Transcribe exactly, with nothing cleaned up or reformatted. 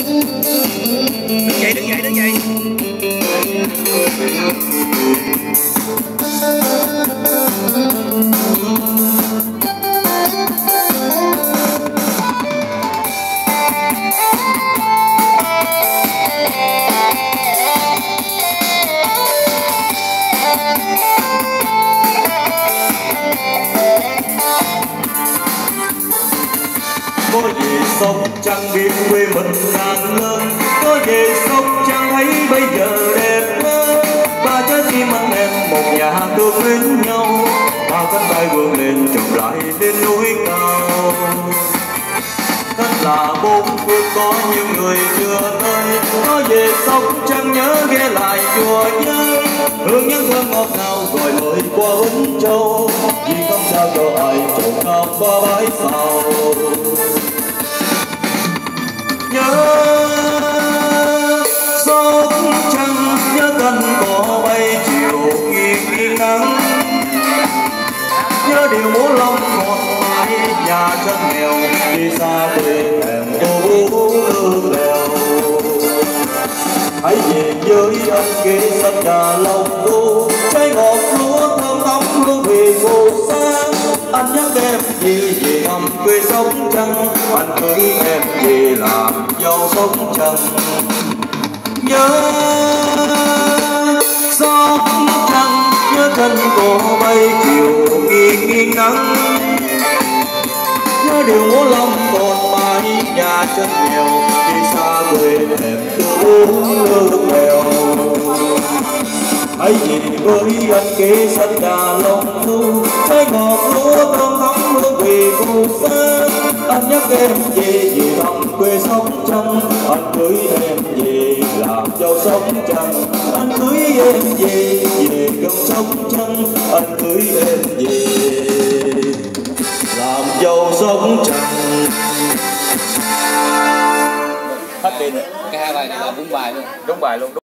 Đứng dậy, đứng dậy, đứng dậy. Có về sông chẳng biết quê mình ngàn lớn, có về sông chẳng thấy bây giờ đẹp hơn. Ba trái tim anh em một nhà được bên nhau, bao cánh tay vươn lên chồng lại lên núi cao. Thật là bốn phương có những người chưa tới, có về sông chẳng nhớ ghé lại chùa nhớ, hương những thơm ngọt ngào gọi mời qua Vĩnh Châu, vì không sao cho ai trộm cắp qua bãi sau. Nhớ sông trăng, nhớ cánh cỏ bay chiều nghiêng nghiêng nắng, nhớ điều múa lông ngọt mãi nhà chân nghèo, đi xa quê hẹn cô hương lèo. Hãy về với anh kế sân nhà lòng cô, trái ngọt lúa thơm nóng hương về cô xa. Anh nhắc em về về thăm quê sông trăng, anh cưới em về làm dâu sông trăng. Nhớ sông trăng, nhớ thân cô bay chiều nghiêng nghiêng nắng, nhớ điều múa lông còn mãi nhà chân nghèo, đi xa quê hẹn uống nước mèo. Hãy về với anh kế sân nhà lòng thu, trái ngọt lúa thơm thắm hương về cô xa. Anh nhắc em về về thăm quê sông trăng, anh cưới em về làm dâu sông trăng. Anh cưới em về về gần sông trăng, anh cưới em về làm dâu sông trăng. Hết pin rồi. Cái hai bài này là đúng bài luôn. Đúng bài luôn.